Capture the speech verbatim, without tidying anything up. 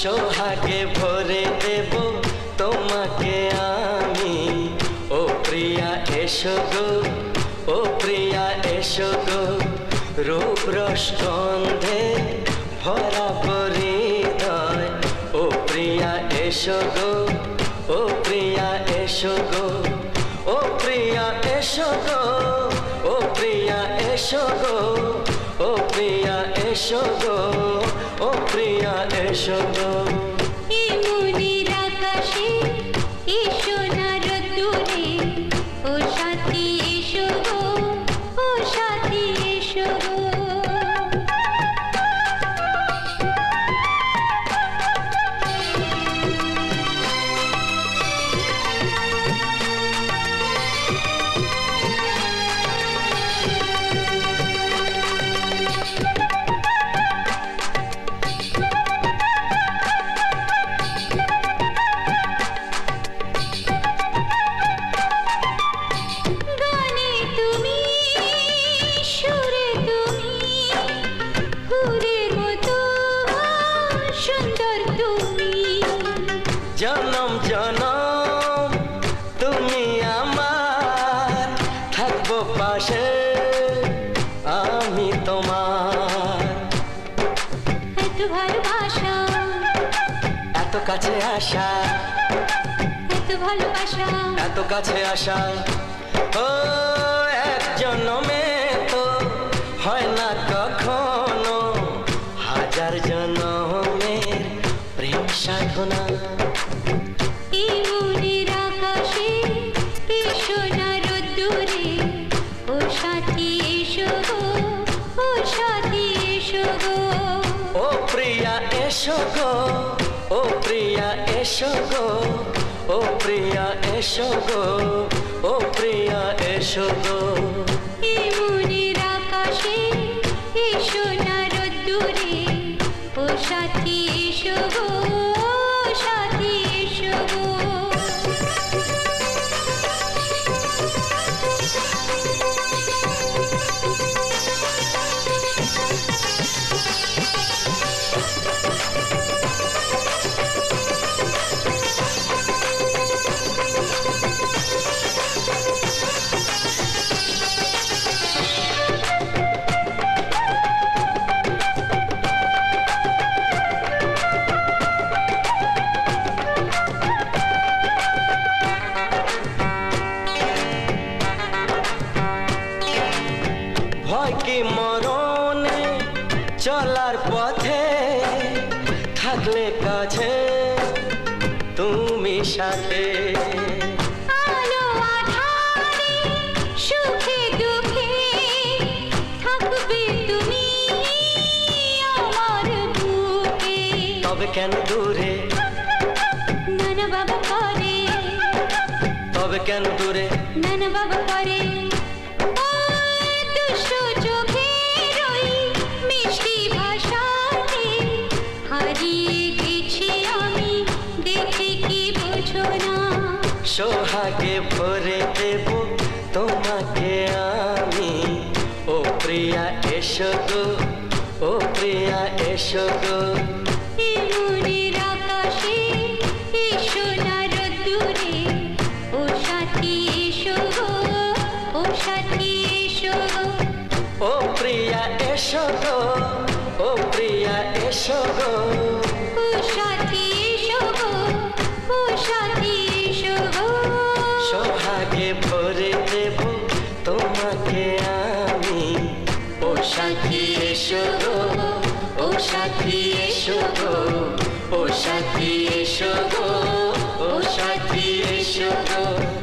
সোহাগে ভরে দেব তোমাকে আমি। ও প্রিয়া এসো গো, ও প্রিয়া এসো গো, রূপ রস গন্ধে ভরা হৃদয়। ও প্রিয়া এসো গো, ও প্রিয়া এসো গো, ও প্রিয়া এসো গো, ও প্রিয়া এসো গো, ও প্রিয়া এসো গো, ও প্রিয়া এসো গো। এই মনের আকাশে এসো না রোদ্দুরে, ও সাথী এসো গো, ও সাথী এসো গো। জনম জনম তুমি আমার, থাকবো পাশে আমি তোমার। এত ভালোবাসা, এত কাছে আসা, এত ভালোবাসা, এত কাছে আসা, ও এক জনমে তো হয় না কখনো, হাজার জনমের প্রেম সাধনা। এই মনের আকাশে এসো না রোদ্দুরে, ও সাথী এসো গো, ও সাথী এসো গো। ও প্রিয়া এসো গো, ও প্রিয়া এসো গো, ও প্রিয়া এসো গো, ও প্রিয়া এসো গো। এই মনের আকাশে এসো না রোদ্দুরে, ও সাথী এসো গো, ও সাথী এসো গো। ভয় কি মরণে চলার পথে, থাকলে কাছে তুমি সাথে। আলো আঁধারে সুখে দুঃখে থাকবে তুমি আমার বুকে। তবে কেন দূরে, নানা বাবা করে, তবে কেন দূরে, নানা বাবা করে। সোহাগে ভরে দেব তোমাকে আমি। ও প্রিয়া এসো গো, ও প্রিয়া এসো গো। এই মনের আকাশে এসো না রোদ্দুরে, ও সাথী এসো গো, ও সাথী এসো গো। ও প্রিয়া এসো গো, ও প্রিয়া এসো গো, ও সাথী এসো গো, ও সাথী এসো গো। সোহাগে ভরে দেব তোমাকে আমি। ও সাথী এসো গো, ও সাথী এসো গো, ও সাথী এসো গো, ও সাথী এসো গো।